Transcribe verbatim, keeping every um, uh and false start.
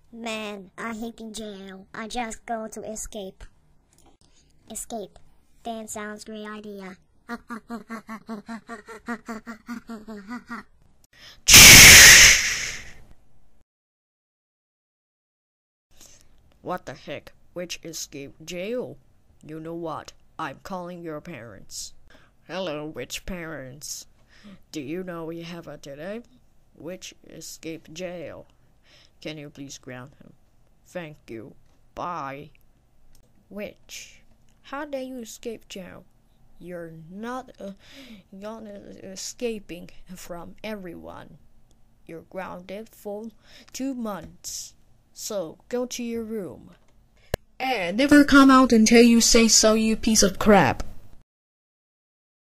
Man, I hate the jail. I just go to escape. Escape. That sounds great idea. What the heck? Which escape jail? You know what? I'm calling your parents. Hello, which parents? Do you know we have a today? Which escape jail? Can you please ground him? Thank you. Bye. Which? How dare you escape jail? You're not uh, you're not escaping from everyone. You're grounded for two months. So go to your room. And never come out until you say so, you piece of crap.